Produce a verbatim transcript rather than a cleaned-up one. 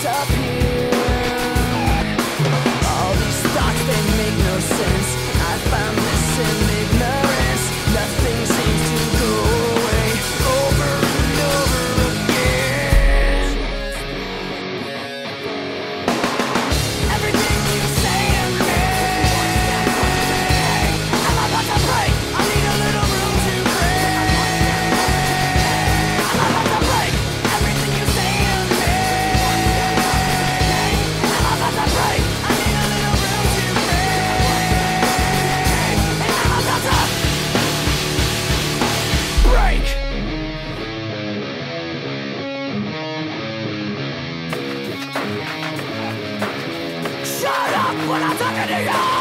disappear. All these thoughts, they make no sense. I found this in ignorance. Nothing seems to go away over and over again. Everything you say to me, I'm about to break. I need a little room to break. I'm about to break. Everything you say to me, I'm about to break. I need a little room to break. And I'm about to break. Shut up when I'm talking to you!